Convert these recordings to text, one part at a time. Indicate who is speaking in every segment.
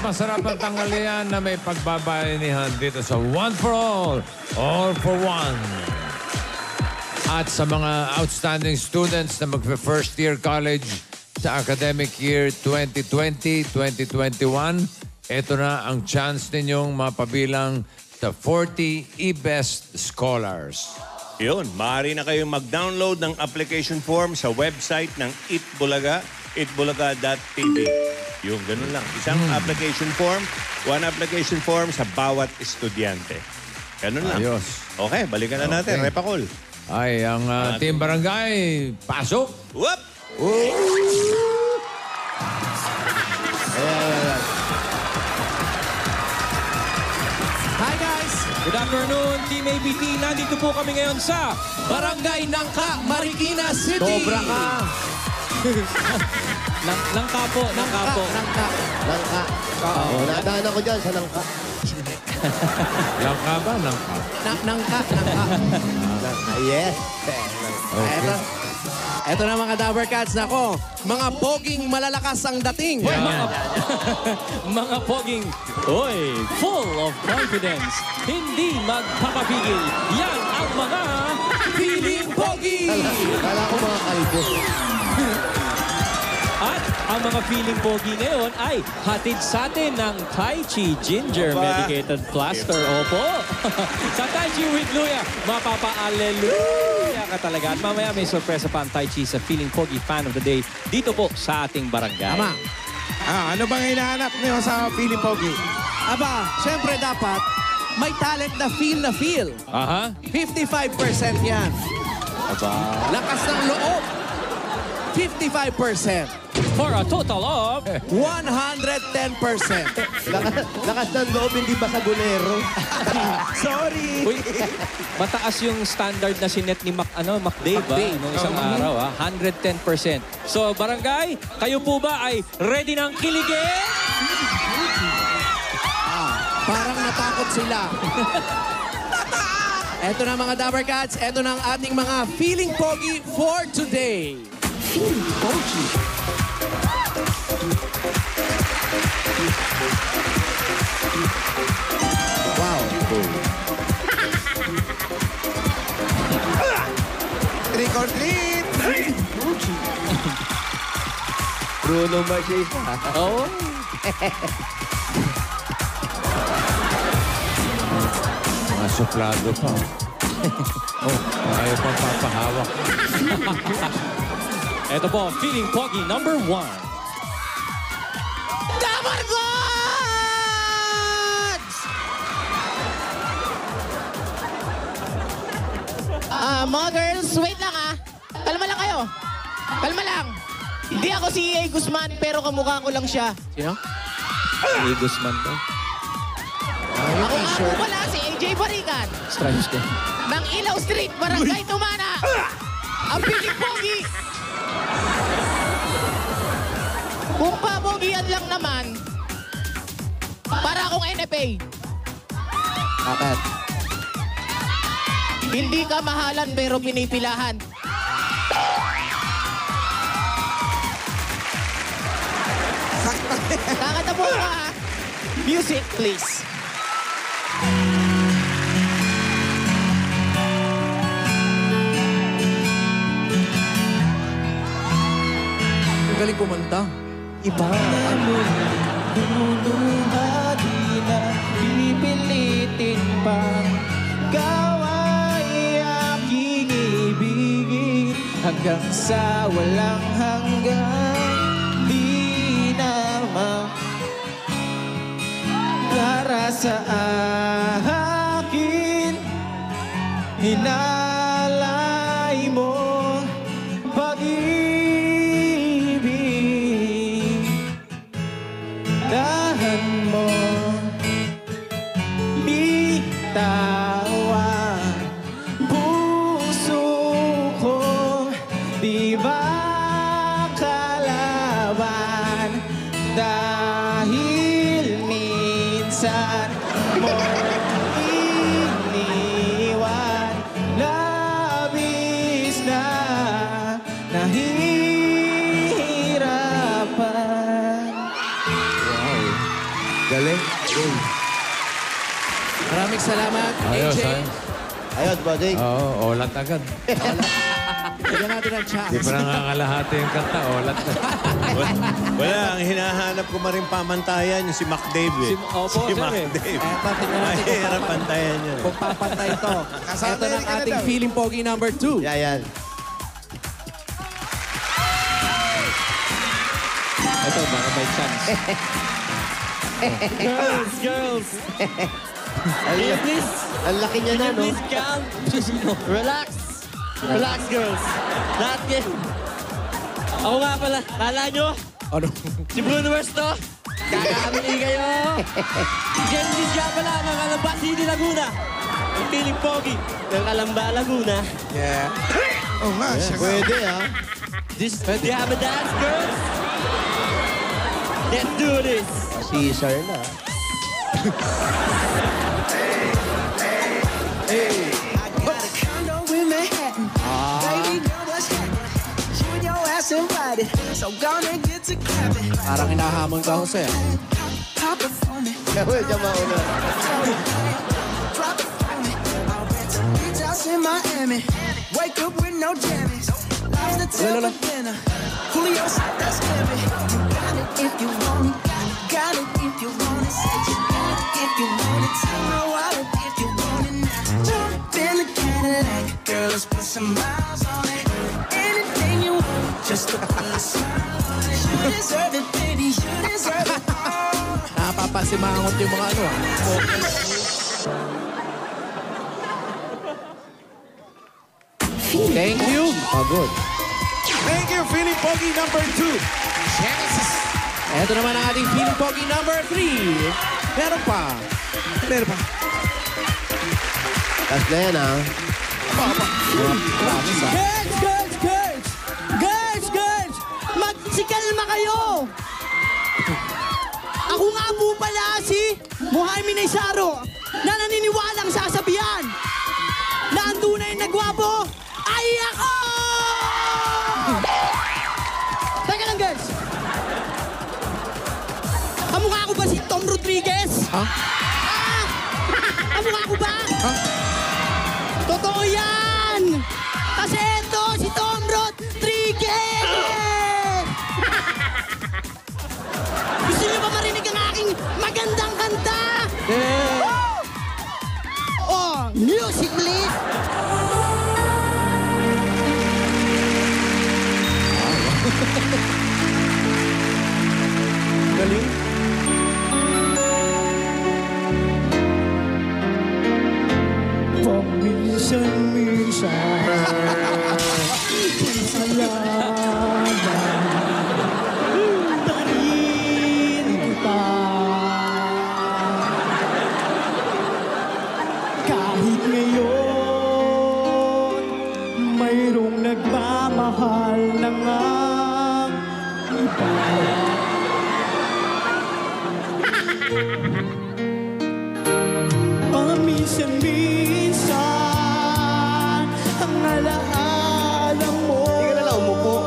Speaker 1: masarap ang tanghalian na may pagbabayanihan dito sa One for All for One. At sa mga outstanding students na mag-first year college sa academic year 2020-2021, ito na ang chance ninyong mapabilang sa 40 eBest Scholars.
Speaker 2: Yun, maaari na kayong mag-download ng application form sa website ng Bulaga, itbulaga.tv. Yung ganun lang. Isang application form, one application form sa bawat estudyante. Ganun lang.
Speaker 1: Ayos.
Speaker 2: Okay, balikan na natin. Repacol.
Speaker 1: Ay, ang Team Barangay, pasok!
Speaker 2: Whoop!
Speaker 3: Hi guys! Good afternoon, Team ABT. Nandito po kami ngayon sa Barangay Nangka, Marikina City.
Speaker 4: Sobra ka.
Speaker 3: Nangka po, Nangka po.
Speaker 4: Nangka. Nadaan ako dyan sa Nangka.
Speaker 1: Langka ba? Langka?
Speaker 4: Nangka. Yes.
Speaker 1: Okay.
Speaker 4: Eto na mga Dabber Cats. Nako, mga poging malalakas ang dating.
Speaker 3: Mga poging, full of confidence. Hindi magpapapigil. Yan ang mga feeling pogi.
Speaker 4: Kala ko mga kalbo.
Speaker 3: At ang mga feeling pogi ngayon ay hatid sa atin ng Tai Chi Ginger Medicated Plaster. Opo. Sa Tai Chi with Luya, mapapa-alleluya ka talaga. At mamaya may sorpresa pa ang Tai Chi sa feeling pogi fan of the day dito po sa ating barangay.
Speaker 4: Tama.
Speaker 5: Ano bang hinahanap niyo sa feeling pogi?
Speaker 4: Aba, syempre dapat may talent na feel.
Speaker 3: Aha.
Speaker 4: 55% yan.
Speaker 3: Aba.
Speaker 4: Lakas ng loob. 55%.
Speaker 3: For a total of
Speaker 4: 110%. Lakas ng loob, hindi ba sa bolero? Sorry.
Speaker 3: Uy, mataas yung standard na sinet ni McDave nung isang araw. 110%. So, barangay, kayo po ba ay ready ng kiligin?
Speaker 4: Parang natakot sila. Eto na mga Dabber Cats. Eto na ang ating mga feeling pogi for today. Feeling pogi. Wow.
Speaker 5: Trick or treat!
Speaker 4: Bruno Mars.
Speaker 3: Oo.
Speaker 1: Mga suplado pa. Ayaw pang papahawak.
Speaker 3: Ito po, feeling pogi number 1.
Speaker 4: Dabber Gods!
Speaker 6: Mga girls, wait lang Kalma lang kayo. Kalma lang. Hindi ako si A. Guzman, pero kamukha ko lang siya.
Speaker 4: Sino?
Speaker 3: Si Guzman to.
Speaker 6: Ako nga po pala si AJ Barican.
Speaker 3: Stripes ko.
Speaker 6: Ng Ilaw Street, Barangay Tumana. Ang piling pogi. Kung papogian lang naman, para akong NFA.
Speaker 4: Bakit?
Speaker 6: Hindi ka mahalan pero pinipilahan. Kakata mo ka Music, please.
Speaker 4: Ang galing kumanta. Iba.
Speaker 6: Di na pipilitin pang gaway aking ibigin hanggang sa walang hanggan. Di naman para sa akin hinalay mo pag-ibig. Dahan mo bitawan puso ko, di ba kalaban dahil minsan mo iniwan, labis na nahihirapan.
Speaker 1: Galing.
Speaker 4: Maraming salamat,
Speaker 1: Ayos,
Speaker 4: AJ.
Speaker 1: ayos.
Speaker 7: Ayos, bossing.
Speaker 1: Oo, olat agad.
Speaker 4: Bigyan natin ang chance.
Speaker 1: Di pa nangangalahati yung kanta, olat na.
Speaker 2: Wala, ang hinahanap ko rin pamantayan yung si McDave eh.
Speaker 3: Opo,
Speaker 2: si
Speaker 3: sir, eh.
Speaker 2: McDave.
Speaker 4: Eto, tingnan natin
Speaker 2: Mahirap pantayan yun.
Speaker 4: kung papantay ito.
Speaker 5: Kasama
Speaker 4: Ito
Speaker 5: rin
Speaker 4: ng
Speaker 5: ka na
Speaker 4: ating
Speaker 5: daw.
Speaker 4: feeling pogi number 2.
Speaker 7: Yan, yan.
Speaker 3: Ito, baka may chance.
Speaker 6: Girls.
Speaker 7: Please. Ang laki niya na, no?
Speaker 6: calm. Relax. Relax, girls. Lahat yan. Ako nga pala. Kala nyo?
Speaker 4: Ano?
Speaker 6: Si Bruno Mars to? Kakakamili kayo. Genesis nga pala ng Kalamba City, Laguna. Ang feeling pogi ng Kalamba, Laguna.
Speaker 5: Yeah. Oh, nga. Siya nga.
Speaker 7: Pwede, ha?
Speaker 6: Do you have a dance, girls? Let's do this.
Speaker 7: Caesar na.
Speaker 8: I got a condo in Manhattan. Baby, know what's happening. You and your ass invited. So gonna get to clapping.
Speaker 4: Parang hinahamon ka, Jose.
Speaker 8: Pop it for me.
Speaker 7: Gawin siya mauna.
Speaker 8: Drop it for me. I'll rent a beach house in Miami. Wake up with no jammies. Lobster tail for dinner. Julio said that's heavy. You got it if you want it. Got it if you want it. Said you got it if you want it. Tell my wallet if you want it now. Jump in the Cadillac. Girl, let's put some miles on it. Anything you want, just to put a smile on it. You deserve it, baby. You deserve it all.
Speaker 4: Napapasimangot yung mga ano. Thank you.
Speaker 7: Pagod.
Speaker 5: Thank you, feeling pogi number 2.
Speaker 4: Ito naman ang ating feeling pogi number 3. Meron pa.
Speaker 5: Meron pa.
Speaker 7: Tapos na yan, ha?
Speaker 6: Girls! Magsikalma kayo! Ako nga po pala si Muhammad Isaro na naniniwalang sasabihan na ang tunay na gwapo ay ako! Teka lang, girls. Kamukha ko ba si Tom Rodriguez?
Speaker 4: Ha?
Speaker 6: Kamukha ko ba?
Speaker 4: Ha?
Speaker 6: Totoo yan! Kasi ito, si Tom Rodriguez! Gusto niyo ba marinig ang aking magandang kanta? Oh, music please!
Speaker 4: Galing.
Speaker 8: Kahit ngayon, mayroong nagmamahal na nga iba. Paminsan-minsan, ang alaala mo.
Speaker 7: Hindi ka na lang umupo.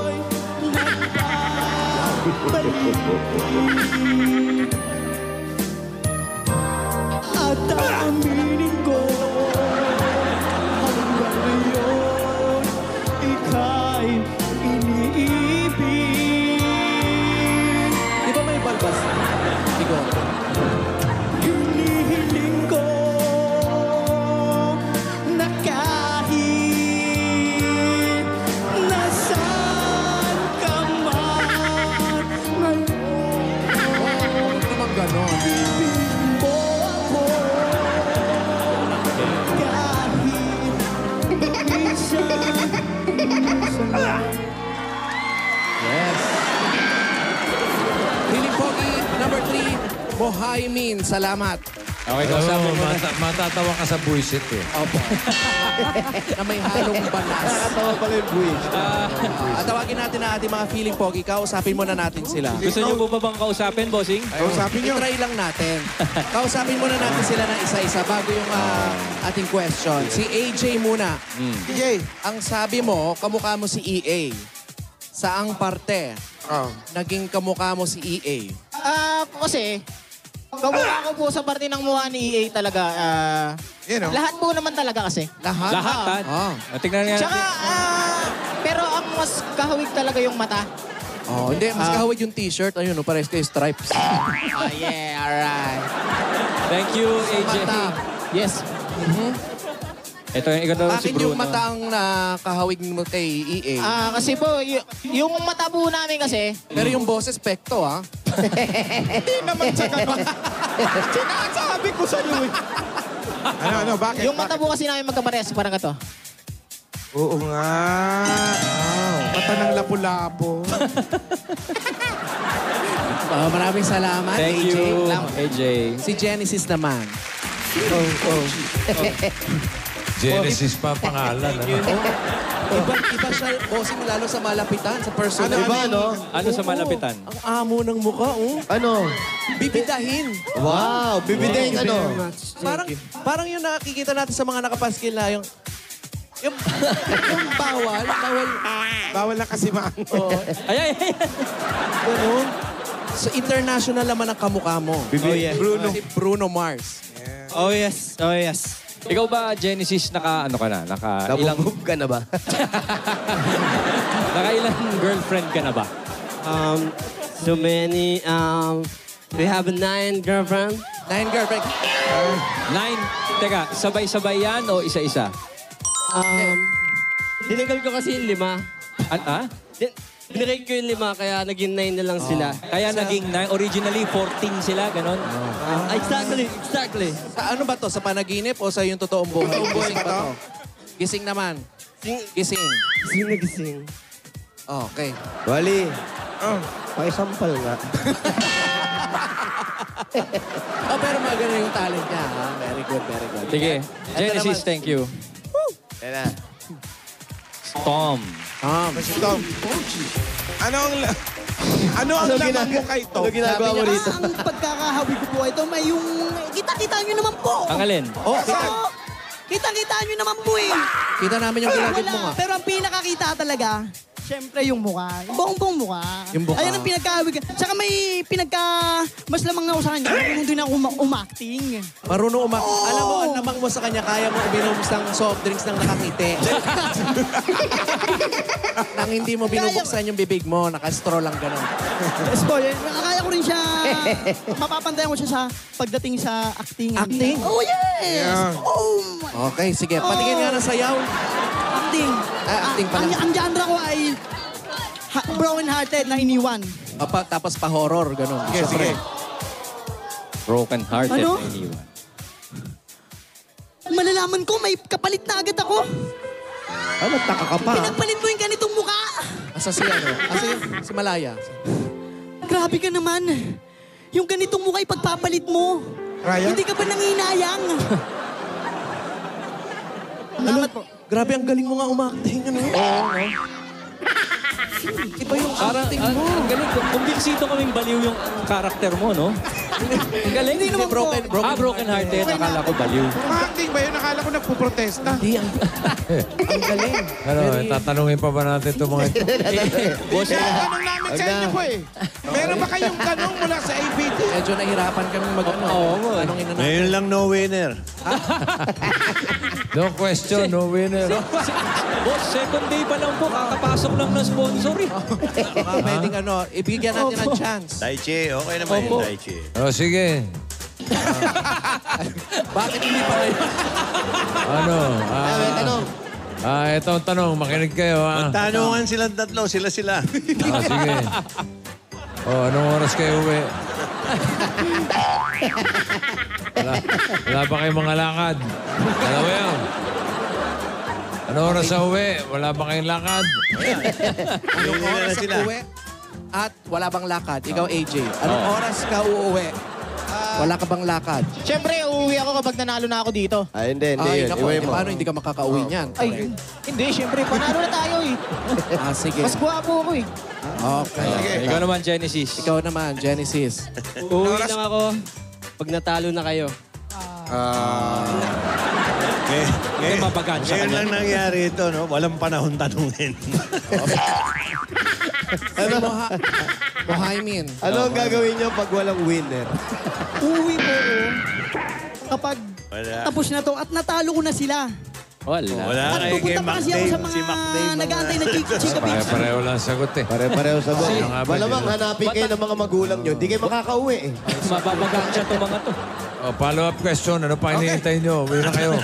Speaker 8: At aminin ko, hanggang ngayon, ika'y iniibig.
Speaker 4: Di ba may balbas? Bigo.
Speaker 8: Hinihiling ko na kahit nasaan ka man ngayon,
Speaker 4: Huwag naman ganon.
Speaker 8: mo ako kahit minsan.
Speaker 4: Yes. Feeling pogi number 3. Mohaimin. Salamat.
Speaker 3: Okay, kausapin mo na.
Speaker 1: Matatawa ka sa buisit eh.
Speaker 4: Opo. Na may halong balas.
Speaker 7: Nakatawa pala yung buwis.
Speaker 4: At tawagin natin na ating mga feeling pogi. Kausapin muna natin sila.
Speaker 3: Gusto niyo po ba bang kausapin, bossing?
Speaker 5: Kausapin nyo.
Speaker 4: I-try lang natin. Kausapin muna natin sila ng isa-isa bago yung ating question. Si AJ muna.
Speaker 5: DJ.
Speaker 4: Ang sabi mo, kamukha mo si EA. Saang parte
Speaker 5: Oh.
Speaker 4: naging kamukha mo si EA?
Speaker 6: Kasi,
Speaker 9: Kamukha ko po sa parte ng mukha ni EA talaga. Lahat po naman talaga kasi.
Speaker 4: Lahat?
Speaker 3: Lahat. Tingnan nga
Speaker 9: Tsaka, pero ang mas kahawig talaga yung mata.
Speaker 4: Oh, hindi. Mas kahawig yung t-shirt. Ayun, no, pares kayo stripes.
Speaker 9: Yeah, alright.
Speaker 3: Thank you, AJ.
Speaker 4: Mata.
Speaker 9: Yes.
Speaker 3: Ito yung ikaw daw si
Speaker 4: Akin
Speaker 3: Bruno.
Speaker 4: yung mata ang kahawig mo kay EA.
Speaker 9: Kasi po, yung mata po namin kasi,
Speaker 4: Pero yung boses, pekto, ha?
Speaker 5: Hindi naman sa ganun. Sinasabi ko sa iyo. Ano, bakit?
Speaker 9: yung mata po kasi namin magkapares, parang ito.
Speaker 5: Oo nga. Mata ng lapu-lapo.
Speaker 4: Maraming salamat,
Speaker 3: Thank
Speaker 4: AJ.
Speaker 3: you, AJ.
Speaker 4: Si Genesis naman.
Speaker 1: Genesis pa ang pangalan.
Speaker 4: Iba siya, bossing lalo sa malapitan, sa personal.
Speaker 3: Ano sa malapitan?
Speaker 4: Ang amo ng mukha, oh.
Speaker 7: Ano?
Speaker 4: Bibidahin.
Speaker 7: Wow, bibidahin ano?
Speaker 4: Parang yung nakikita natin sa mga nakapaskil na yung bawal.
Speaker 5: Bawal na kasi
Speaker 4: Oh,
Speaker 3: Ay.
Speaker 4: ganun. So, international naman ang kamukha mo.
Speaker 5: Bruno.
Speaker 4: Si Bruno Mars.
Speaker 6: Oh yes, oh yes.
Speaker 3: Ikaw ba, Genesis, naka ilang...
Speaker 7: Nabubog ka na ba?
Speaker 3: Naka ilang girlfriend ka na ba?
Speaker 6: So many, we have 9 girlfriend.
Speaker 4: 9 girlfriend.
Speaker 3: 9. Teka, sabay-sabay yan o isa-isa?
Speaker 6: Dinagal ko kasi yung 5. Binirake ko yung 5, kaya naging 9 na lang sila.
Speaker 3: Kaya naging 9. Originally, 14 sila, ganon.
Speaker 6: Exactly.
Speaker 4: Sa ano ba to? Sa panaginip o sa yung totoong buhay? Gising ba to? Gising naman. Gising.
Speaker 6: Gising.
Speaker 4: Okay.
Speaker 7: Wally. Pakisampal nga.
Speaker 4: Pero maganda yung talent niya. Ha? Very good, very good.
Speaker 3: Sige, Genesis, thank you.
Speaker 7: Yan na.
Speaker 3: Tom.
Speaker 5: Tom. Ano ang laman mo kay Tom?
Speaker 7: Ano ginagawa mo rito?
Speaker 10: Ang pagkakahawi ko po ito, may yung... Kita-kita nyo naman po.
Speaker 3: Ang alin?
Speaker 10: Kita-kita nyo naman po eh.
Speaker 4: Kita namin yung ginagit mo nga.
Speaker 10: Pero ang pinakakita talaga, syempre yung mukha. Yung buong mukha.
Speaker 4: Yung mukha.
Speaker 10: Ayun ang pinagkahawig. Tsaka may mas lamang nga ako sa kanya. Marunong din ako umacting.
Speaker 4: Marunong Alam mo, ang lamang mo sa kanya, kaya mo uminom ng soft drinks ng nakakiti. Nang hindi mo binubuksan yung bibig mo, naka-straw lang gano'n.
Speaker 10: Yes po, kaya ko rin siya, mapapantayan ko siya sa pagdating sa acting.
Speaker 4: Acting?
Speaker 10: Oh yes!
Speaker 5: Yeah.
Speaker 10: Oh my...
Speaker 4: Okay, sige. Patingin nga ng sayaw.
Speaker 10: Acting.
Speaker 4: Acting pala.
Speaker 10: Ang genre ko ay broken-hearted na iniwan.
Speaker 4: Tapos pa-horror, gano'n.
Speaker 5: Sige.
Speaker 3: Broken hearted
Speaker 10: Ano?
Speaker 3: na iniwan.
Speaker 10: Malalaman ko, may kapalit na agad ako.
Speaker 7: Nagtaka ka pa.
Speaker 10: Pinagpalit mo yung ganitong mukha.
Speaker 4: Asa si ano? Si Malaya.
Speaker 10: Grabe ka naman. Yung ganitong mukha ipagpapalit mo.
Speaker 5: Ryan?
Speaker 10: Hindi ka ba nanginayang? Salamat po.
Speaker 4: Grabe, ang galing mo nga umacting. Ano? Iba yung acting mo.
Speaker 3: Ang galing. Kumbinsido kaming baliw yung karakter mo, no? Ang galing.
Speaker 10: Hindi naman po.
Speaker 3: Broken hearted. Akala ko baliw.
Speaker 5: Acting ba yun? Nakala ko nagpuprotesta.
Speaker 4: Hindi, ang galing.
Speaker 1: Ano, tatanungin pa ba natin itong mga ito?
Speaker 3: Boss,
Speaker 5: Tanong namin sa inyo po eh. Meron ba kayong tanong mula sa ABT?
Speaker 4: Medyo nahirapan kami mag-ano. Tanongin na natin.
Speaker 2: Ngayon lang no winner.
Speaker 1: No question, no winner.
Speaker 3: boss, second day pa lang po. Kakapasok lang ng sponsor eh.
Speaker 4: Baka pwedeng ibigyan natin ng chance.
Speaker 2: Daichi, okay naman yung Daichi.
Speaker 1: O, sige.
Speaker 4: Bakit hindi pa kayo?
Speaker 1: Ano?
Speaker 7: Tanong.
Speaker 1: Ito ang tanong. Makinig kayo, ha?
Speaker 2: Tanungan silang tatlo, sila.
Speaker 1: Sige. Anong oras kayo uwi? Wala ba kayong mga lakad? Alam mo yan? Anong oras sa uwi? Wala ba kayong lakad?
Speaker 4: Anong oras
Speaker 2: sila.
Speaker 4: ka uwi? At wala bang lakad? Ikaw, AJ. Anong oras ka uuwi? Wala ka bang lakad?
Speaker 9: Siyempre, uuwi ako kapag nanalo na ako dito.
Speaker 7: Hindi
Speaker 4: Ay,
Speaker 7: yun.
Speaker 4: naku,
Speaker 7: Iway mo.
Speaker 4: paano hindi ka makakauwi niyan?
Speaker 9: Ay, hindi. Siyempre, panalo na tayo eh.
Speaker 4: Sige.
Speaker 9: Mas gwapo ako eh.
Speaker 4: Okay.
Speaker 3: Ikaw naman, Genesis.
Speaker 4: Ikaw naman, Genesis.
Speaker 6: Uuwi lang ako pag natalo na kayo.
Speaker 3: Mabagan siya
Speaker 2: Ngayon lang nangyari ito, no? Walang panahon tanungin.
Speaker 4: Mohaimin.
Speaker 7: Ano ang gagawin niyo pag walang winner?
Speaker 10: Uuwi po ako kapag
Speaker 2: Wala.
Speaker 10: tapos na to at natalo ko na sila.
Speaker 3: Wala.
Speaker 2: Wala
Speaker 10: At
Speaker 2: kayo kay
Speaker 10: pupunta pa kasi ako sa
Speaker 2: Si
Speaker 10: mga
Speaker 2: McDave.
Speaker 10: nag-aantay na chika beach.
Speaker 1: Pare-pareho lang sagot eh.
Speaker 7: Pare-pareho sa
Speaker 1: Ano nga ba,
Speaker 7: Malamang
Speaker 1: di ba?
Speaker 7: hanapin kayo ng mga magulang niyo. Di kayo makakauwi eh.
Speaker 3: Mababagang siya itong mga to.
Speaker 1: Oh, follow-up question. Ano pa hinihintay nyo? Uwi na kayo.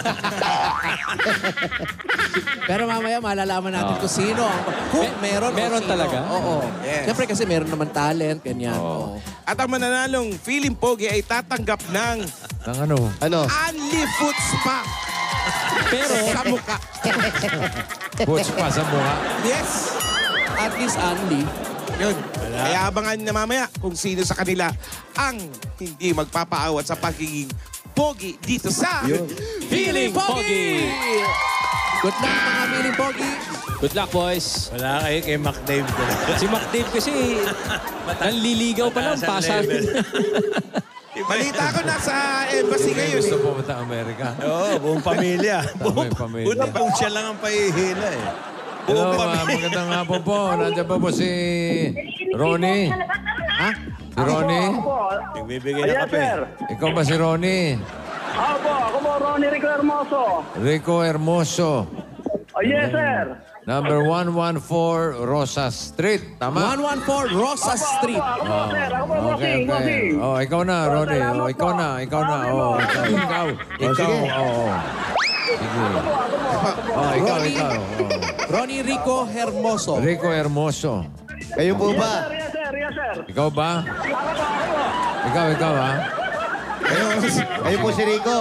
Speaker 4: Pero mamaya malalaman natin kung sino. Kung meron o
Speaker 3: Meron
Speaker 4: sino.
Speaker 3: talaga?
Speaker 4: Oo.
Speaker 5: Yes.
Speaker 4: Siyempre kasi meron naman talent, ganyan. Oo.
Speaker 5: At ang mananalong feeling pogi ay tatanggap ng
Speaker 1: Nang ano?
Speaker 7: Ano?
Speaker 5: Only Foot Spa.
Speaker 3: Pero,
Speaker 5: Sa mukha.
Speaker 1: Puts pa sa mukha.
Speaker 5: Yes.
Speaker 4: At least only.
Speaker 5: Yun. Kaya abangan na mamaya kung sino sa kanila ang hindi magpapaawat sa pagiging pogi dito sa
Speaker 3: Feeling Pogi!
Speaker 4: Good luck mga Feeling Pogi.
Speaker 3: Good luck, boys.
Speaker 2: Wala kayo kay McDave.
Speaker 3: Si McDave kasi, nanliligaw pa lang,
Speaker 2: Mataas ang
Speaker 3: pasa.
Speaker 2: level.
Speaker 5: Balita ko nasa embassy ngayon
Speaker 1: Gusto
Speaker 5: eh.
Speaker 1: pumunta Amerika.
Speaker 2: Oo, buong pamilya.
Speaker 1: Buong pamilya.
Speaker 2: Buti pang siya lang ang pahihila eh.
Speaker 1: Hello, magandang hapon po. Nandiyan pa po si Ronnie.
Speaker 4: Ha?
Speaker 1: Si Ronnie?
Speaker 2: Nagbibigay na kape.
Speaker 1: Ikaw ba si Ronnie?
Speaker 11: Ako po, Ronnie Rico Hermoso.
Speaker 1: Rico Hermoso.
Speaker 11: Oh, yes, sir.
Speaker 1: Number 114 Rosa Street. Tama?
Speaker 4: 114 Rosa Street.
Speaker 11: Ako po, sir. Ako po,
Speaker 1: Okay,
Speaker 11: bossing,
Speaker 1: okay.
Speaker 11: bossing.
Speaker 1: Oh, ikaw na, Ronnie. Oh, ikaw na. Oh, ikaw. Oh. Sige. Oh, ikaw. Oh.
Speaker 4: Ronnie Rico Hermoso.
Speaker 1: Rico Hermoso.
Speaker 7: Kayo po ba?
Speaker 11: Yes, sir. Yes, sir.
Speaker 1: Ikaw ba? Ikaw ha?
Speaker 7: Kayo po si Rico.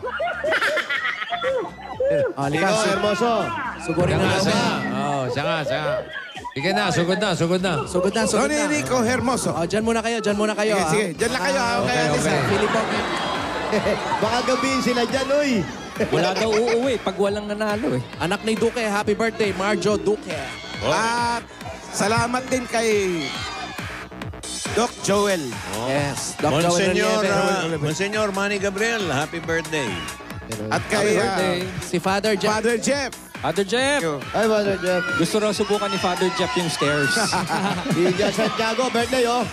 Speaker 4: Halika,
Speaker 7: Rico Hermoso.
Speaker 4: sugurin na
Speaker 1: Siya
Speaker 4: namin.
Speaker 1: nga. Oh, siya nga. Sige na, sugod na.
Speaker 4: Sugod na.
Speaker 5: Ronnie Rico Hermoso.
Speaker 4: Oh, dyan muna kayo.
Speaker 5: Sige, sige. Diyan lang kayo.
Speaker 1: Okay, okay.
Speaker 4: Feeling Pogi.
Speaker 7: Baka gabihin sila dyan, uy.
Speaker 3: Wala daw uuwi pag walang nanalo eh.
Speaker 4: Anak ni Duque, happy birthday, Marjo Duque.
Speaker 5: At salamat din kay Doc Joel.
Speaker 4: Yes, Doc Joel
Speaker 2: Monsignor,
Speaker 4: Relieve.
Speaker 2: Monsignor Manny Gabriel, happy birthday.
Speaker 5: At kay
Speaker 4: Si Father Jeff.
Speaker 5: Father Jeff.
Speaker 3: Father Jeff!
Speaker 7: Ay, Father Jeff.
Speaker 3: Gusto raw subukan ni Father Jeff yung stairs.
Speaker 7: Ija Santiago, birthday, oh.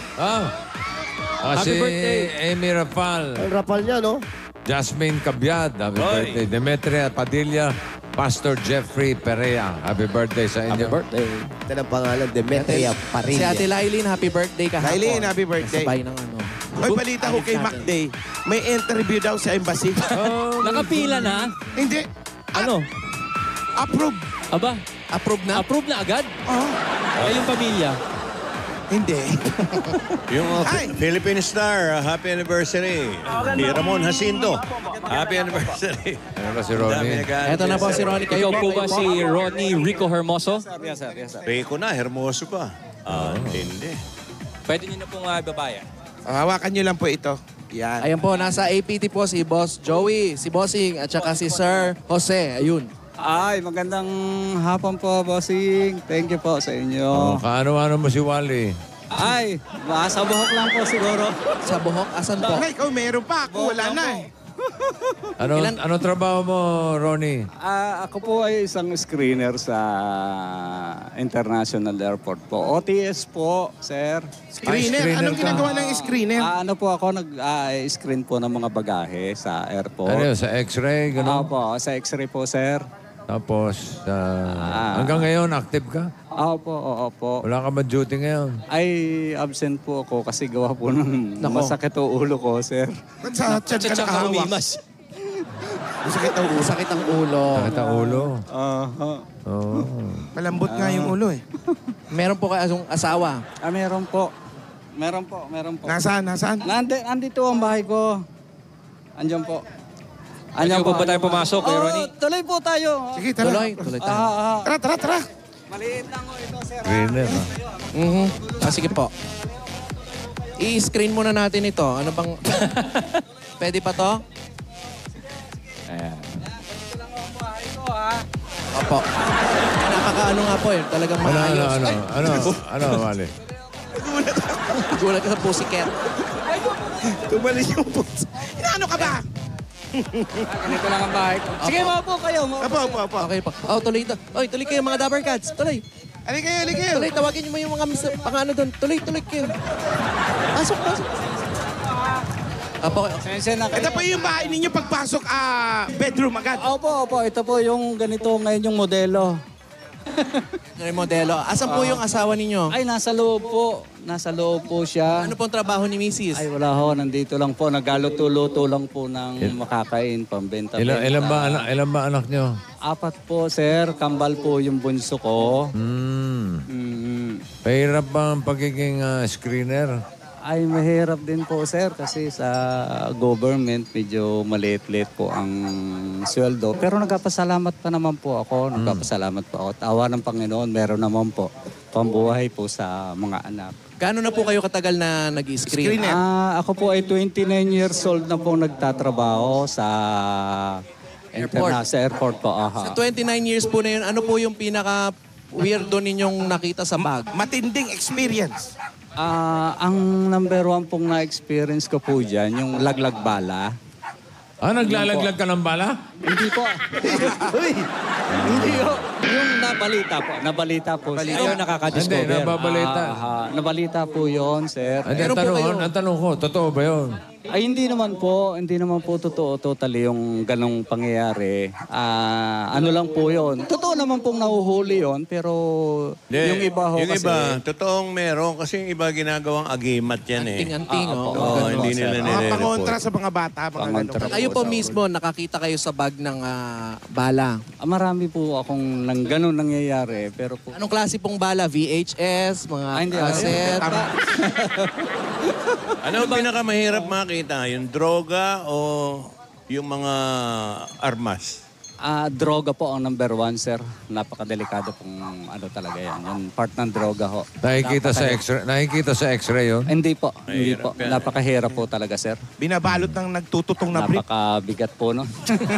Speaker 1: Happy
Speaker 3: Happy birthday.
Speaker 1: Amy Rafal.
Speaker 7: Ang rapal niya, no?
Speaker 1: Jasmine Cabiad. Happy birthday. Demetria Padilla. Pastor Jeffrey Perea. Happy birthday sa
Speaker 3: Happy
Speaker 1: inyo.
Speaker 3: birthday.
Speaker 7: Ito ng pangalan, Demetria
Speaker 4: Si
Speaker 7: Parilla.
Speaker 4: Ate Lailin, happy birthday kahapon.
Speaker 5: Lailin, happy birthday.
Speaker 4: Sabay ng ano.
Speaker 5: Hoy, balita ko kay McDay. May interview daw sa embassy.
Speaker 3: Nakapila na?
Speaker 5: Hindi.
Speaker 3: Ano?
Speaker 5: Approve.
Speaker 3: Aba,
Speaker 4: Approve na?
Speaker 3: approve na agad?
Speaker 5: Oh,
Speaker 3: Kayong pamilya?
Speaker 5: hindi.
Speaker 2: Yung
Speaker 5: Hi.
Speaker 2: Philippine Star, happy anniversary. Si Ramon Jacinto, happy anniversary.
Speaker 1: Ano ba si
Speaker 2: Dami
Speaker 1: Ronnie?
Speaker 2: nag-aaral
Speaker 4: Eto na po si Ronnie.
Speaker 3: Ikaw po ba si Ronnie Rico Hermoso?
Speaker 2: Rico na, hermoso pa. Hindi.
Speaker 3: Pwede niyo na pong babayan.
Speaker 5: Hawakan nyo lang po ito. Yan.
Speaker 4: Ayan po, nasa APT po si Boss Joey, si Bossing, at saka si Sir Jose. Ayun.
Speaker 12: Ay, magandang hapon po, bossing. Thank you po sa inyo.
Speaker 1: Kaano-ano mo si Wally?
Speaker 12: Ay, sa buhok lang po siguro.
Speaker 4: Sa buhok, asan po?
Speaker 5: Ay, ikaw meron pa. Ako wala na eh.
Speaker 1: Ano trabaho mo, Ronnie?
Speaker 12: Ako po ay isang screener sa International Airport po. OTS po, sir.
Speaker 5: Screener.
Speaker 1: screener
Speaker 5: Anong
Speaker 1: ka.
Speaker 5: ginagawa ng screener?
Speaker 12: Ano po ako, nag-screen po ng mga bagahe sa airport.
Speaker 1: Ano yun, sa X-ray? Gano'n?
Speaker 12: Opo, sa x-ray po, sir.
Speaker 1: Tapos, hanggang ngayon, active ka?
Speaker 12: Opo, opo.
Speaker 1: Wala ka ba duty ngayon?
Speaker 12: Ay, absent po ako kasi gawa po ng masakit o ulo ko, sir.
Speaker 5: Ba't sa chan ka nakahawak? Masakit ang ulo.
Speaker 4: Sakit ang ulo.
Speaker 1: Sakit ang ulo. Oo.
Speaker 5: Malambot nga yung ulo eh.
Speaker 4: Meron po kayong asawa.
Speaker 12: Meron po. Meron po.
Speaker 5: Nasaan?
Speaker 12: Nandito ang bahay ko. Andiyan po.
Speaker 3: Pwede po ba tayo pumasok, kay Ronnie?
Speaker 12: Tuloy po tayo.
Speaker 5: Sige, tara.
Speaker 4: Tuloy tayo.
Speaker 5: Tara.
Speaker 12: Maliit lang po ito, sir.
Speaker 1: Screener,
Speaker 4: Sige po. I-screen muna natin ito. Ano bang... Pwede pa to?
Speaker 3: Ayan.
Speaker 4: Opo. Napaka-ano nga po eh. Talagang maayos.
Speaker 1: Ano, Wally?
Speaker 4: Gulat ka sa pussycat.
Speaker 5: Tumalis yung puso. Inaano ka ba?
Speaker 12: Ganito lang ang bahay ko. Sige, maupo kayo.
Speaker 5: Apo.
Speaker 4: Okay po. Oh, tuloy kayo mga Dabber Cats. Tuloy.
Speaker 5: Halika kayo, halika kayo.
Speaker 4: Tuloy, tawagin niyo mo yung mga pang-ano doon. Tuloy kayo. Pasok. Apo,
Speaker 5: Ito po yung bahay ninyo pagpasok, bedroom agad.
Speaker 12: Opo. Ito po yung ganito ngayon yung modelo.
Speaker 4: Ano yung modelo? Asan po yung asawa ninyo?
Speaker 12: Ay, nasa loob po. Nasa loob po siya.
Speaker 4: Ano pong trabaho ni Mrs.?
Speaker 12: Ay, wala ho. Nandito lang po. Nagluto-luto lang po ng makakain, pambenta.
Speaker 1: Ilan ba anak nyo?
Speaker 12: 4 po, sir. Kambal po yung bunso ko.
Speaker 1: Pahirap ba ang pagiging screener?
Speaker 12: Ay, mahirap din po, sir. Kasi sa government, medyo maliit-liit po ang sweldo. Pero nagpapasalamat pa naman po ako. Nagpapasalamat po ako. Tawa ng Panginoon, meron naman po. Pambuhay po sa mga anak.
Speaker 4: Gaano na po kayo katagal na nag-screen?
Speaker 12: Ako po ay 29 years old na po nagtatrabaho sa
Speaker 4: Airport.
Speaker 12: Sa airport po.
Speaker 4: Sa 29 years po na yun, ano po yung pinaka-weirdo ninyong nakita sa bag?
Speaker 5: Matinding experience.
Speaker 12: Ang number 1 pong na-experience ko po dyan, yung laglag bala.
Speaker 1: Naglalaglag ka ng bala?
Speaker 12: Hindi po. Hindi po. Yung nabalita po.
Speaker 3: Ayaw nakaka-discover.
Speaker 1: Hindi, nababalita.
Speaker 12: Nabalita po yon, sir.
Speaker 1: Ang tanong ko, totoo ba yun?
Speaker 12: Ay, hindi naman po totoo totally yung ganong pangyayari. Ano lang po yon. Totoo naman pong nahuhuli yon, pero yung iba ho
Speaker 2: yung
Speaker 12: kasi...
Speaker 2: iba, totoong meron kasi yung iba ginagawang agimat yan eh.
Speaker 4: Anting-anting,
Speaker 2: Hindi nila nire-report.
Speaker 5: Pangontra sa mga bata.
Speaker 4: Kayo po mismo, nakakita kayo sa bag ng bala.
Speaker 12: Marami po akong ganun nangyayari, pero po...
Speaker 4: Anong klase pong bala? VHS, mga cassette?
Speaker 2: Ano ang pinakamahirap makita? Yung droga o yung mga armas?
Speaker 12: Droga po ang number 1, sir. Napakadelikado pong talaga yan. Yung part ng droga ho.
Speaker 1: Nakikita sa x-ray yun?
Speaker 12: Hindi po. Napakahirap po talaga, sir.
Speaker 5: Binabalot ng nagtututong na brief.
Speaker 12: Napakabigat po, no?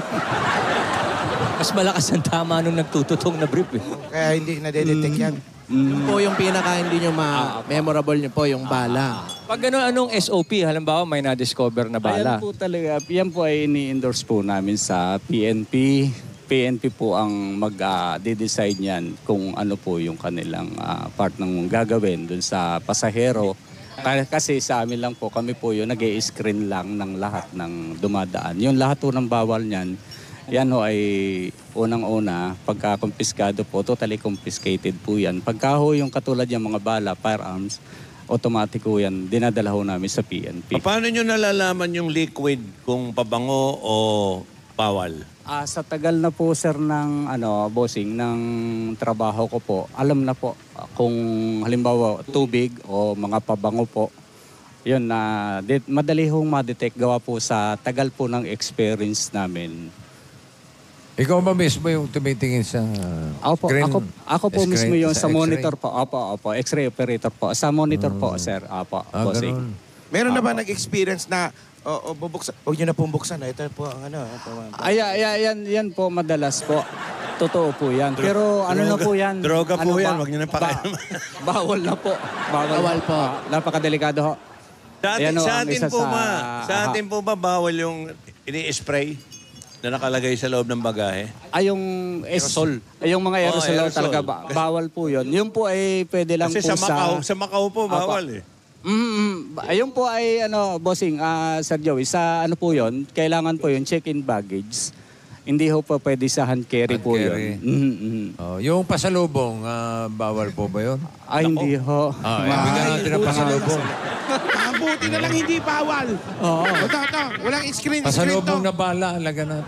Speaker 3: Mas malakas ang tama nung nagtututong na brief eh.
Speaker 5: Kaya hindi nadedetect yan.
Speaker 4: Yun po yung pinaka hindi nyo memorable nyo po, yung bala.
Speaker 3: Pag anong SOP, halimbawa may na-discover na bala.
Speaker 12: Ayan po talaga. Yan po ay ini-endorse po namin sa PNP. PNP po ang mag-decide niyan kung ano po yung kanilang part ng gagawin dun sa pasahero. Kasi sa amin lang po, kami po yun, nag-i-screen lang ng lahat ng dumadaan. Yung lahat po ng bawal niyan, yan ho ay unang-una, pagka kumpiskado po, totally confiscated po yan. Pagka ho yung katulad yung mga bala, firearms, automatic ho yan, dinadala ho namin sa PNP.
Speaker 2: Paano nyo nalalaman yung liquid kung pabango o bawal?
Speaker 12: Sa tagal na po, sir, ng bossing, ng trabaho ko po, alam na po kung halimbawa tubig o mga pabango po, yun na madali hong ma-detect gawa po sa tagal po ng experience namin.
Speaker 1: Ikaw ba mismo yung tumitingin sa screen?
Speaker 12: Ako po mismo yung sa monitor po. Opo. X-ray operator po. Sa monitor po, sir. Opo, bossing.
Speaker 5: Meron na ba nag-experience na bubuksan? Huwag nyo na pong buksan. Ito po ang
Speaker 12: Yan po madalas po. Totoo po yan. Pero na po yan?
Speaker 2: Droga po yan. Huwag nyo na pakailan.
Speaker 12: Bawal na po.
Speaker 4: Bawal po.
Speaker 12: Napakadelikado ho.
Speaker 2: Sa atin po ba bawal yung ini-spray na nakalagay sa loob ng bagahe?
Speaker 12: Yung aerosol. Yung mga aerosol talaga bawal po yun. Yung po ay pwede lang
Speaker 2: kasi
Speaker 12: po
Speaker 2: sa Macau po bawal eh.
Speaker 12: Ayun po ay bossing, Sir Joey, sa po yun, kailangan po yun, check-in baggage. Hindi ho po pwede sa hand carry po yun.
Speaker 1: Yung pasalubong, bawal po ba yun?
Speaker 12: Hindi ho.
Speaker 1: Bigyan natin ang pasalubong.
Speaker 5: Mabuti na lang hindi bawal. Ito. Walang screen.
Speaker 1: Pasalubong na bala, alaga natin.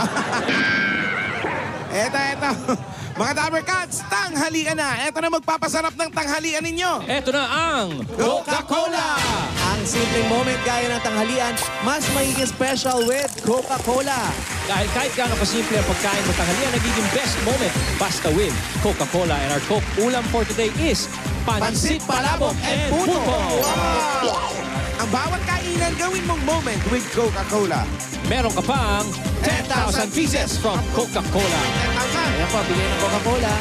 Speaker 5: Eto. Mga Dabber Cats, tanghalian na. Eto na magpapasarap ng tanghalian ninyo.
Speaker 3: Eto na ang
Speaker 4: Coca-Cola! Ang simpleng moment gaya ng tanghalian, mas magiging special with Coca-Cola.
Speaker 3: Dahil kahit gaano kasimple ang pagkain mo tanghalian, nagiging best moment basta with Coca-Cola. And our Coke ulam for today is Pansit Palabok and Puto.
Speaker 5: Wow! Ang bawat kainan gawin mong moment with Coca-Cola.
Speaker 3: Meron ka pang 10,000 pieces from Coca-Cola.
Speaker 5: 10,000.
Speaker 4: Ayan po, bigay ng Coca-Cola.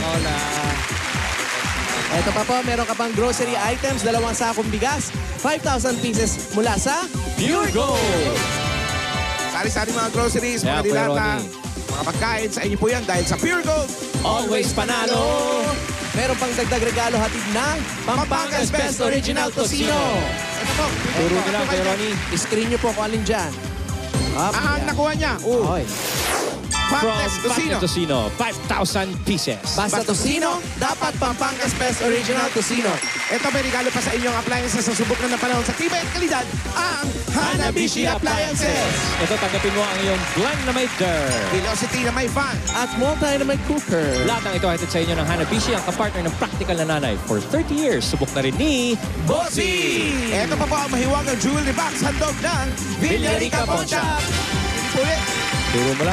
Speaker 4: Ito pa po, meron ka pang grocery items, 2 sakong bigas, 5,000 pieces mula sa
Speaker 3: Pure Gold.
Speaker 5: Sari-sari mga groceries, mga dilata, mga pagkain sa inyo po yan dahil sa Pure Gold.
Speaker 3: Always panalo.
Speaker 4: meron pang dagdag regalo hatid ng Pampanga's Best Original Tocino.
Speaker 5: Ito po.
Speaker 3: Turo nyo lang kay Ronnie.
Speaker 4: Screen nyo po kung alin dyan.
Speaker 5: Ang nakuha niya.
Speaker 4: Okay.
Speaker 3: From
Speaker 5: Pampanga's Tocino.
Speaker 3: Tocino, 5,000 pieces.
Speaker 4: Basta Tocino, dapat Pampanga's Best Original Tocino.
Speaker 5: Ito may regalo pa sa inyong appliances sa subok na panahon sa tibay at kalidad, ang Hanabishi Appliances.
Speaker 3: Ito, tanggapin mo ang iyong blend na may dirt.
Speaker 5: Velocity na may fan.
Speaker 4: At multi na may cooker.
Speaker 3: Lahat ng ito hatid sa inyo ng Hanabishi, ang kapartner ng practical na nanay. For 30 years, subok na rin ni
Speaker 4: Bossy!
Speaker 5: Ito pa po ang mahiwagang jewelry box handog ng Villarica Pawn Shop. Ulit.
Speaker 3: Turo mo lang.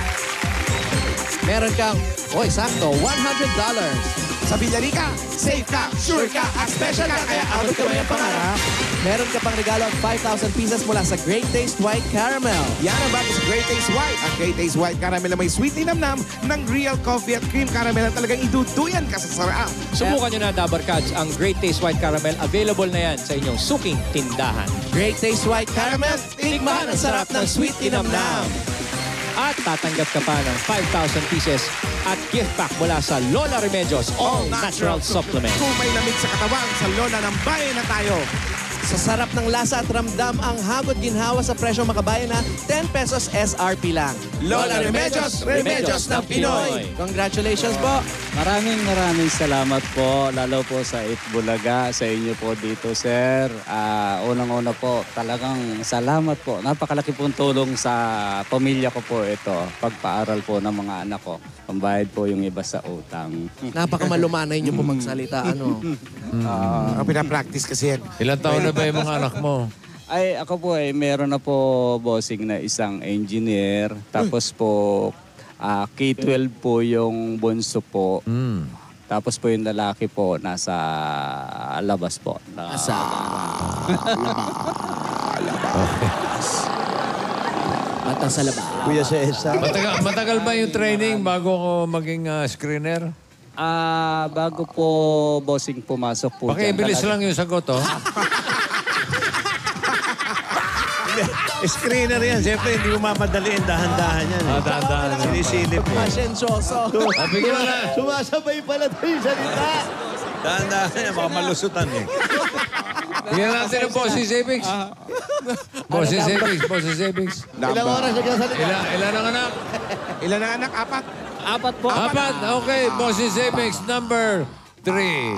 Speaker 4: Meron kang, sakto, $100.
Speaker 5: Sa Villarica, safe ka, sure ka, at special ka, kaya abot ka may pangarap.
Speaker 4: Meron ka pang regalo at 5,000 pieces mula sa Great Taste White Caramel.
Speaker 5: Yan ang bago sa Great Taste White. Ang Great Taste White Caramel na may sweet ninamnam ng real coffee at cream caramel na talagang iduduyan ka sa sarap.
Speaker 3: Subukan nyo na, Dabar Cats, ang Great Taste White Caramel. Available na yan sa inyong suking tindahan.
Speaker 4: Great Taste White Caramel, tikman ang sarap ng sweet ninamnam.
Speaker 3: At tatanggap ka pa ng 5,000 pieces at gift pack mula sa Lola Remedios All Natural Supplement.
Speaker 5: Kung may lamig sa katawan, sa Lola ng bayan na tayo.
Speaker 4: Sa sarap ng lasa at ramdam ang hagod ginhawa sa presyong makabayan na 10 pesos SRP lang.
Speaker 5: Lola Remedios, Remedios ng Pinoy.
Speaker 4: Congratulations po.
Speaker 12: Maraming salamat po, lalo po sa Bulaga, sa inyo po dito, sir. Unang-una po, talagang salamat po. Napakalaki pong tulong sa pamilya ko po ito. Pagpaaral po ng mga anak ko. Pambayad po yung iba sa utang.
Speaker 4: Napakamalumanay niyo po magsalita.
Speaker 5: Ang pinapractice kasi yan.
Speaker 1: Ilan taon na ba yung mga anak mo?
Speaker 12: Ay, ako po meron na po, bossing, na isang engineer. Tapos po, K-12 po yung bunso po. Tapos po yung lalaki po, nasa labas po.
Speaker 4: Nasa Mata sa labas.
Speaker 7: Kuya Cesar.
Speaker 1: Matagal ba yung training bago ko maging screener?
Speaker 12: Bago po, bossing, pumasok po.
Speaker 1: Pakibilis lang yung sagot, oh.
Speaker 2: Screener yan. Siyempre, hindi mo mamadaliin. Dahan-dahan yan.
Speaker 1: Dahan-dahan.
Speaker 2: Sinisilip mo.
Speaker 4: Pasensyoso.
Speaker 1: Bigyan mo na.
Speaker 7: Sumasabay pala tayo sa salita.
Speaker 2: Dahan-dahan yan. Baka malusutan eh.
Speaker 1: Bigyan natin ng Bossy Savings. Bossy Savings, Bossy Savings.
Speaker 7: Ilang oras nagsasalita?
Speaker 1: Ilan ang anak?
Speaker 5: Ilan ang anak? Apat?
Speaker 3: Apat po.
Speaker 1: Apat. Okay, Bossy Savings number 3.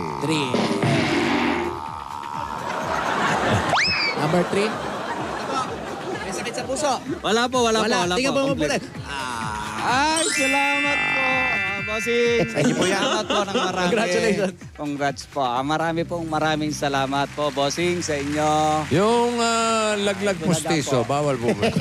Speaker 4: Number 3. May sakit sa puso.
Speaker 3: Wala po.
Speaker 4: Tingnan mo mabuti.
Speaker 12: Ay, salamat po, bossing.
Speaker 5: Thank you po yan.
Speaker 12: Salamat po ng marami.
Speaker 4: Congratulations.
Speaker 12: Congrats po. Maraming salamat po, bossing, sa inyo.
Speaker 1: Yung laglag pustiso, bawal po ba?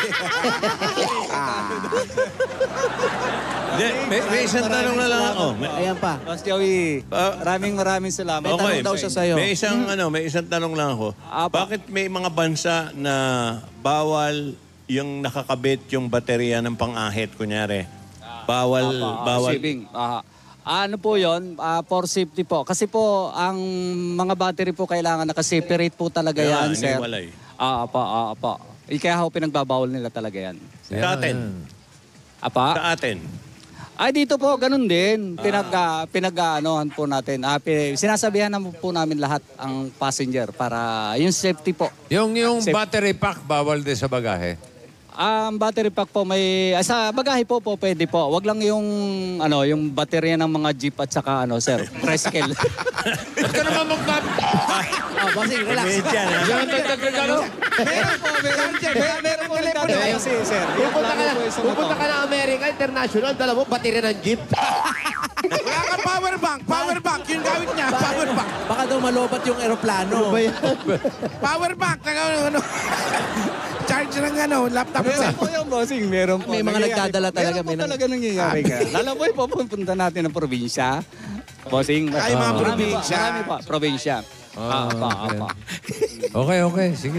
Speaker 2: May isang tanong na lang ako.
Speaker 4: Ayan pa.
Speaker 12: Boss Joey, maraming salamat.
Speaker 4: May tanong daw siya sa'yo.
Speaker 2: May isang tanong lang ako. Bakit may mga bansa na bawal yung nakakabit yung baterya ng pang-ahit, kunyari? Bawal.
Speaker 12: Saving. Ano po yun? For safety po. Kasi po, ang mga battery po kailangan nakaseparate po talaga yan, sir.
Speaker 2: Iniwalay.
Speaker 12: Apa. Kaya ho pinagbabawal nila talaga yan.
Speaker 2: Sa atin.
Speaker 12: Apa?
Speaker 2: Sa atin.
Speaker 12: Ay, dito po, ganun din. Pinag-anohan po natin. Sinasabihan naman po namin lahat ang passenger para yung safety po.
Speaker 1: Yung battery pack, bawal din sa bagahe.
Speaker 12: Ang battery pack po may sa bagahe po pwede po. Wag lang yung yung baterya ng mga jeep at saka sir, tricycle.
Speaker 1: Ba't ka naman
Speaker 4: Bossing, relax.
Speaker 1: Yan ang dagdag regalo?
Speaker 12: Meron po nagdadala kasi, sir.
Speaker 7: Pupunta ka ng America International, dala mo baterya ng jeep.
Speaker 5: Wala kang power bank. Power bank. Yung gawin niya. Power bank.
Speaker 4: Baka daw malobat yung eroplano.
Speaker 5: Power bank. Charge ng laptop.
Speaker 12: Meron po yung bossing, meron po.
Speaker 4: May mga nagdadala talaga.
Speaker 12: Meron po talaga nangyayari ka. Lalo po yung pupunta natin ng probinsya. Bossing.
Speaker 5: Ay, mga probinsya.
Speaker 12: Marami pa. Probinsya. Apa.
Speaker 1: Okay. Sige.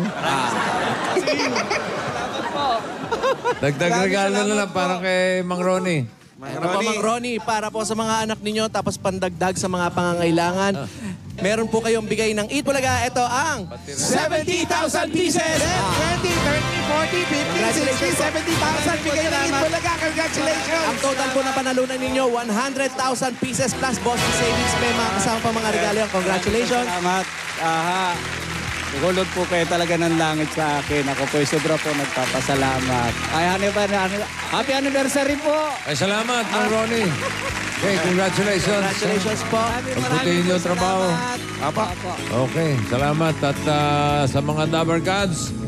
Speaker 1: Dagdag regalo na lang para kay Mang Ronnie.
Speaker 4: Ito po, Mang Ronnie, para po sa mga anak ninyo, tapos pandagdag sa mga pangangailangan. meron po kayong bigay ng Eat Bulaga. Ito ang 70,000 pieces!
Speaker 5: 20, 30, 40, 50, 60, 70,000 bigay ng Eat Bulaga. Congratulations!
Speaker 4: Ang total po na panalunan ninyo, 100,000 pieces plus Bossy Savings. May mga kasama pa mga regalo yan. Congratulations!
Speaker 12: Salamat. Gulod po kayo talaga ng langit sa akin. Ako po sobra po nagpapasalamat. Happy anniversary po!
Speaker 1: Ay, salamat, Mang Ronnie. Okay, congratulations.
Speaker 4: Congratulations po.
Speaker 1: Pagputihin niyo ang trabaho.
Speaker 5: Apa.
Speaker 1: Okay, salamat. At sa mga Dabber Gods,